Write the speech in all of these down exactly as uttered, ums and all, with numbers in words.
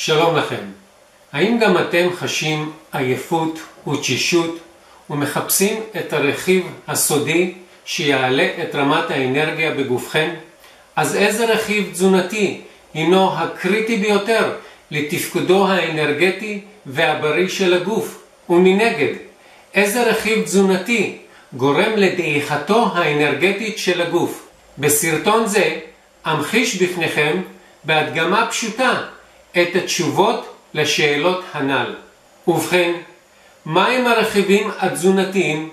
שלום לכם. האם גם אתם חשים עייפות ותשישות ומחפשים את הרכיב הסודי שיעלה את רמת האנרגיה בגופכם? אז איזה רכיב תזונתי הינו הקריטי ביותר לתפקודו האנרגטי והבריא של הגוף? ומנגד, איזה רכיב תזונתי גורם לדעיכתו האנרגטית של הגוף? בסרטון זה אמחיש בפניכם בהדגמה פשוטה את התשובות לשאלות הנ"ל. ובכן, מהם הרכיבים התזונתיים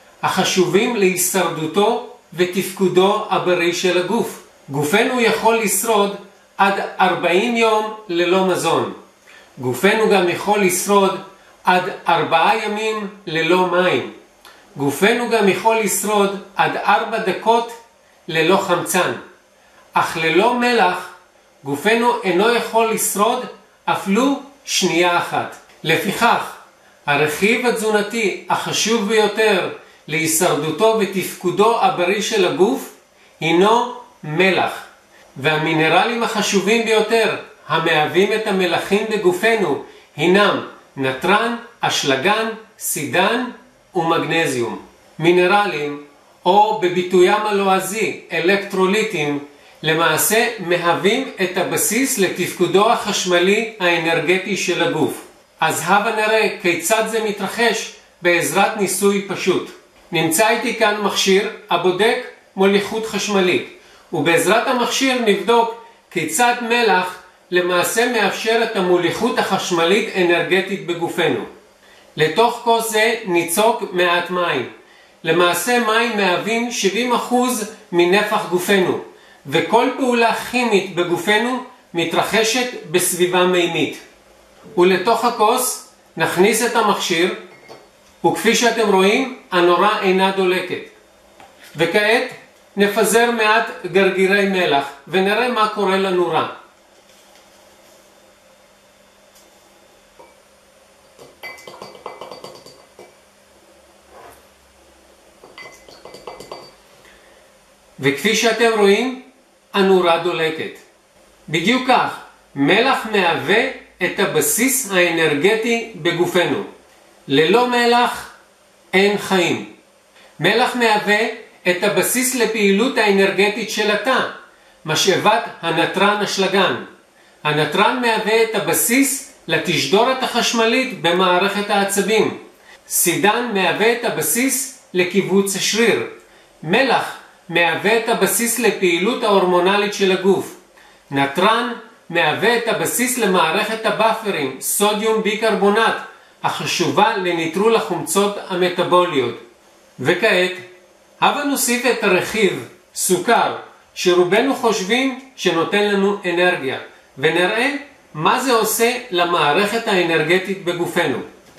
החשובים להישרדותו ותפקודו הבריא של הגוף? גופנו יכול לשרוד עד ארבעים יום ללא מזון. גופנו גם יכול לשרוד עד ארבעה ימים ללא מים. גופנו גם יכול לשרוד עד ארבע דקות ללא חמצן. אך ללא מלח, גופנו אינו יכול לשרוד אפילו שנייה אחת. לפיכך, הרכיב התזונתי החשוב ביותר להישרדותו ותפקודו הבריא של הגוף הינו מלח. והמינרלים החשובים ביותר המהווים את המלחים בגופנו הינם נטרן, אשלגן, סידן ומגנזיום. מינרלים, או בביטוים הלועזי אלקטרוליטים, למעשה מהווים את הבסיס לתפקודו החשמלי האנרגטי של הגוף. אז הבה נראה כיצד זה מתרחש בעזרת ניסוי פשוט. נמצא איתי כאן מכשיר הבודק מוליכות חשמלית, ובעזרת המכשיר נבדוק כיצד מלח למעשה מאפשר את המוליכות החשמלית אנרגטית בגופנו. לתוך כוס זה ניצוק מעט מים. למעשה מים מהווים שבעים אחוז מנפח גופנו, וכל פעולה כימית בגופנו מתרחשת בסביבה מימית. ולתוך הכוס נכניס את המכשיר, וכפי שאתם רואים, הנורה אינה דולקת. וכעת נפזר מעט גרגירי מלח ונראה מה קורה לנורה. וכפי שאתם רואים, הנורה דולקת. בדיוק כך, מלח מהווה את הבסיס האנרגטי בגופנו. ללא מלח אין חיים. מלח מהווה את הבסיס לפעילות האנרגטית של התא, משאבת הנטרן אשלגן. הנטרן מהווה את הבסיס לתשדורת החשמלית במערכת העצבים. סידן מהווה את הבסיס לקיבוץ השריר. מלח מהווה את הבסיס לפעילות ההורמונלית של הגוף. נטרן מהווה את הבסיס למערכת הבאפרים, סודיום ביקרבונט, החשובה לניטרול החומצות המטאבוליות. וכעת, הבה נוסיף את הרכיב סוכר, שרובנו חושבים שנותן לנו אנרגיה, ונראה מה זה עושה למערכת האנרגטית בגופנו.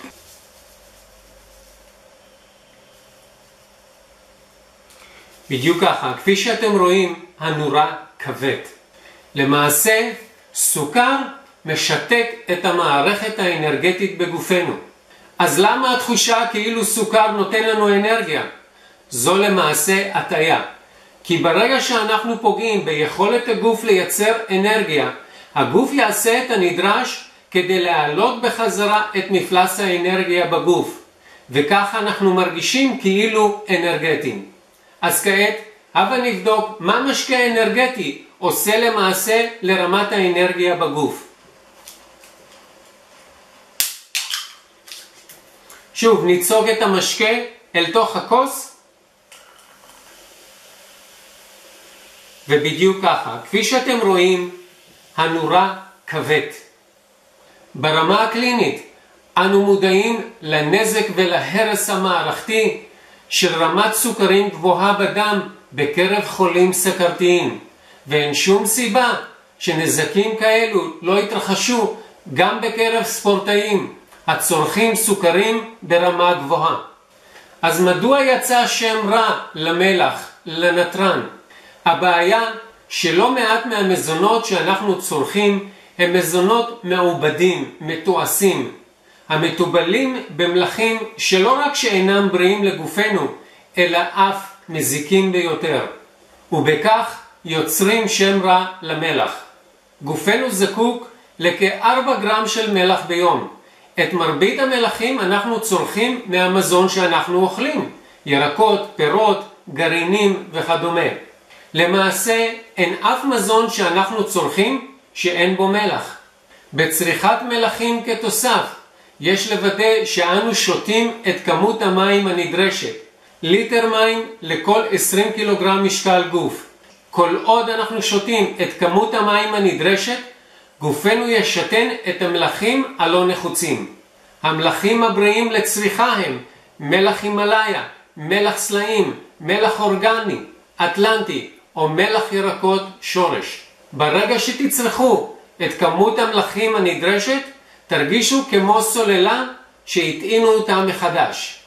בדיוק ככה, כפי שאתם רואים, הנורה כבד. למעשה, סוכר משתק את המערכת האנרגטית בגופנו. אז למה התחושה כאילו סוכר נותן לנו אנרגיה? זו למעשה הטעיה. כי ברגע שאנחנו פוגעים ביכולת הגוף לייצר אנרגיה, הגוף יעשה את הנדרש כדי להעלות בחזרה את מפלס האנרגיה בגוף. וכך אנחנו מרגישים כאילו אנרגטיים. אז כעת, הבה נבדוק מה משקה אנרגטי עושה למעשה לרמת האנרגיה בגוף. שוב, ניצוק את המשקה אל תוך הכוס, ובדיוק ככה, כפי שאתם רואים, הנורה כבד. ברמה הקלינית, אנו מודעים לנזק ולהרס המערכתי של רמת סוכרים גבוהה בדם בקרב חולים סכרתיים, ואין שום סיבה שנזקים כאלו לא יתרחשו גם בקרב ספורטאים הצורכים סוכרים ברמה גבוהה. אז מדוע יצא שם רע למלח, לנטרן? הבעיה שלא מעט מהמזונות שאנחנו צורכים הם מזונות מעובדים, מתועשים, המטובלים במלחים שלא רק שאינם בריאים לגופנו, אלא אף מזיקים ביותר, ובכך יוצרים שם רע למלח. גופנו זקוק לכ-ארבעה גרם של מלח ביום. את מרבית המלחים אנחנו צורכים מהמזון שאנחנו אוכלים, ירקות, פירות, גרעינים וכדומה. למעשה אין אף מזון שאנחנו צורכים שאין בו מלח. בצריכת מלחים כתוסף יש לוודא שאנו שותים את כמות המים הנדרשת, ליטר מים לכל עשרים קילוגרם משקל גוף. כל עוד אנחנו שותים את כמות המים הנדרשת, גופנו ישתן את המלחים הלא נחוצים. המלחים הבריאים לצריכה הם מלח הימלאיה, מלח סלעים, מלח אורגני, אטלנטי או מלח ירקות שורש. ברגע שתצרכו את כמות המלחים הנדרשת, תרגישו כמו סוללה שהטעינו אותה מחדש.